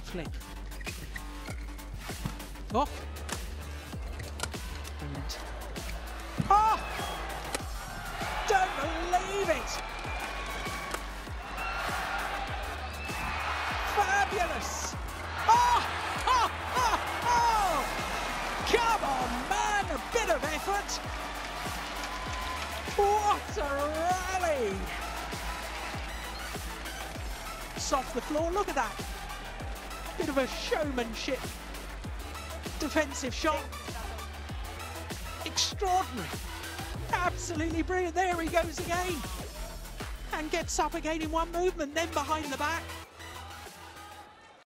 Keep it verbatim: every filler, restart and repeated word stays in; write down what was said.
flick. Oh! Brilliant. Oh! Don't believe it! Fabulous! Oh! Oh! Oh! Oh! Come on, man! A bit of effort! What a rally! It's off the floor, look at that! Bit of a showmanship defensive shot. Extraordinary. Absolutely brilliant. There he goes again. And gets up again in one movement, then behind the back.